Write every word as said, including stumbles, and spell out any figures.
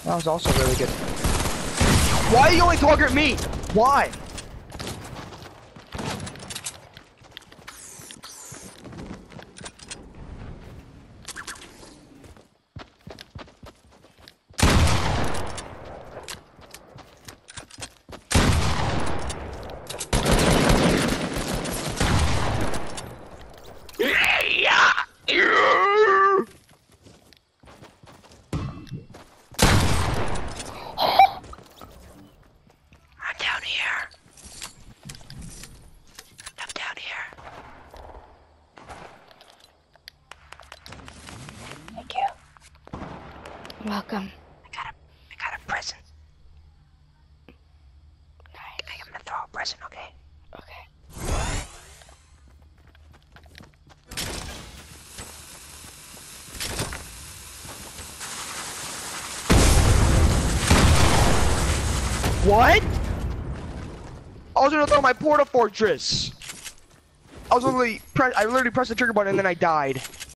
That was also really good. Why are you only target me? Why? Welcome. I got a, I got a present. Nice. I'm gonna throw a present, okay? Okay. What? I was gonna throw my porta fortress. I was literally, pre I literally pressed the trigger button and then I died.